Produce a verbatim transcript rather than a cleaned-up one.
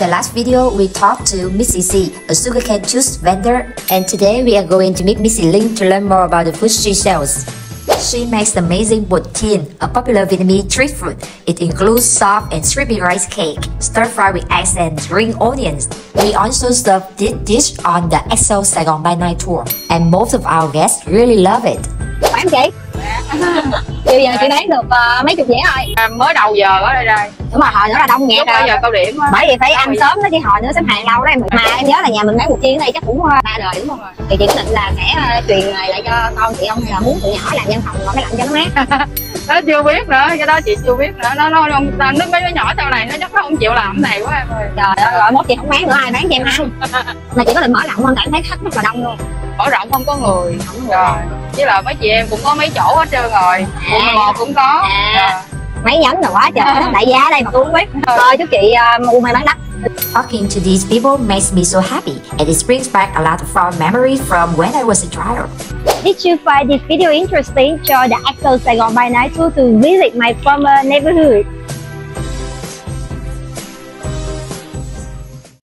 the last video, we talked to Missy C, a sugarcane juice vendor, and today we are going to meet Missy Linh to learn more about the food she sells. She makes amazing bột chiên, a popular Vietnamese street food. It includes soft and crispy rice cake, stir-fried with eggs and green onions. We also serve this dish on the ích âu Saigon by Night tour, and most of our guests really love it. Phải không chị? Chiều giờ chị bán được uh, mấy chục dĩa rồi. À, mới đầu giờ ở đây rồi. Đúng rồi, hồi nữa là đông nghẹt rồi. Giờ cao điểm á. Bởi vì phải ăn sớm đó chứ hồi nữa xếp hàng lâu đó em. Mà em nhớ là nhà mình bán bột chiên ở đây chắc cũng ba đời đúng không? Thì chị quyết định là sẽ uh, truyền nghề lại cho con chị không, hay là muốn tụi nhỏ làm văn phòng rồi mới làm cho nó mát. Nó chưa biết nữa, cái đó chị chưa biết nữa. Nó nó nó nước mấy đứa nhỏ sau này nó chắc nó không chịu làm cái này quá em ơi. Trời ơi, rồi mốt chị không bán nữa ai bán cho em ăn. Mà chị có định mở rộng không? Tại em thấy khách rất là đông luôn. Mở rộng không có người. Không rồi. Với là mấy chị em cũng có mấy chỗ hết trơn rồi. Quận mười một cũng có. À. Mấy nhánh rồi quá trời, nó đại giá ở đây mà tôi không biết. Thôi chúc chị uh, mua may bán đắt. Talking to these people makes me so happy, and it brings back a lot of fond memories from when I was a child. Did you find this video interesting? Join the ích âu Saigon by Night tour to visit my former neighborhood.